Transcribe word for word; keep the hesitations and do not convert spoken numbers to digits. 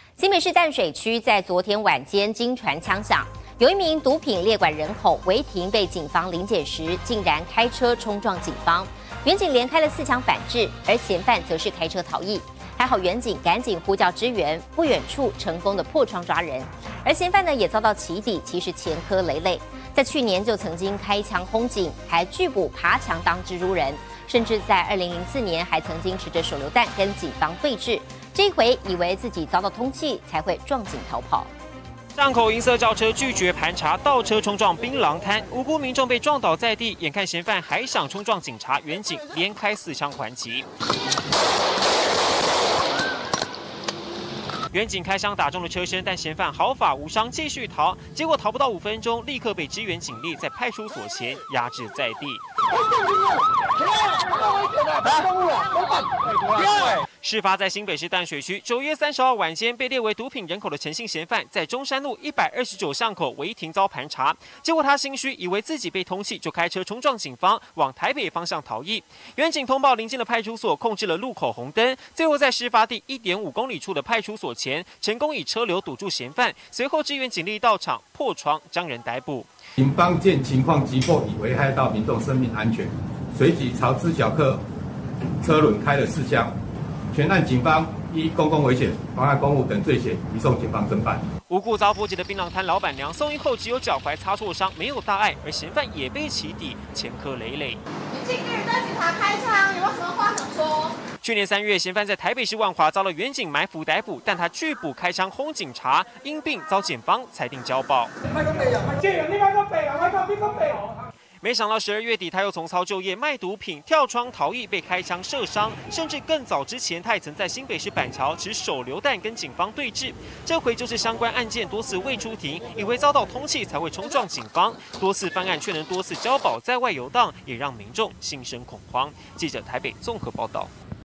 新北市淡水区在昨天晚间经传枪响，有一名毒品列管人口违停被警方临检时，竟然开车冲撞警方，员警连开了四枪反制，而嫌犯则是开车逃逸。还好员警赶紧呼叫支援，不远处成功的破窗抓人，而嫌犯呢也遭到起底，其实前科累累，在去年就曾经开枪轰警，还拒捕爬墙当蜘蛛人，甚至在二零零四年还曾经持着手榴弹跟警方对峙。这一回以为自己遭到通缉，才会撞警逃跑。 巷口银色轿车拒绝盘查，倒车冲撞槟榔摊，无辜民众被撞倒在地。眼看嫌犯还想冲撞警察，员警连开四枪还击。员警开枪打中了车身，但嫌犯毫发无伤，继续逃。结果逃不到五分钟，立刻被支援警力在派出所前压制在地。事发在新北市淡水区，九月三十号晚间，被列为毒品人口的陈姓嫌犯，在中山路一百二十九巷口违停遭盘查。结果他心虚，以为自己被通缉，就开车冲撞警方，往台北方向逃逸。员警通报邻近的派出所，控制了路口红灯，最后在事发地一点五公里处的派出所前，成功以车流堵住嫌犯。随后支援警力到场，破窗将人逮捕。 警方见情况急迫，已危害到民众生命安全，随即朝知小客车轮开了四枪。全案警方依公共危险、妨碍公务等罪嫌移送警方侦办。 无故遭波及的槟榔摊老板娘送医后只有脚踝擦挫伤，没有大碍，而嫌犯也被起底，前科累累。 你进去对警察开枪，有没有什么话想说？ 去年三月，嫌犯在台北市万华遭了员警埋伏逮捕，但他拒捕开枪轰警察，因病遭检方裁定交保。没想到十二月底，他又从操就业卖毒品，跳窗逃逸，被开枪射伤。甚至更早之前，他也曾在新北市板桥持手榴弹跟警方对峙。这回就是相关案件多次未出庭，以为遭到通缉才会冲撞警方，多次翻案却能多次交保，在外游荡，也让民众心生恐慌。记者台北综合报道。